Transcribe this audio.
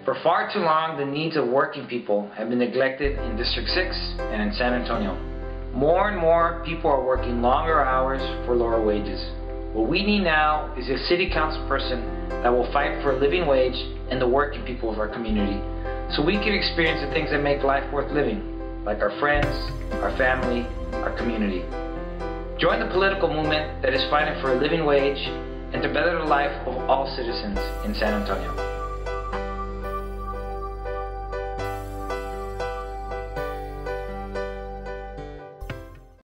For far too long, the needs of working people have been neglected in District 6 and in San Antonio. More and more people are working longer hours for lower wages. What we need now is a city council person that will fight for a living wage and the working people of our community, so we can experience the things that make life worth living, like our friends, our family, our community. Join the political movement that is fighting for a living wage and to better the life of all citizens in San Antonio.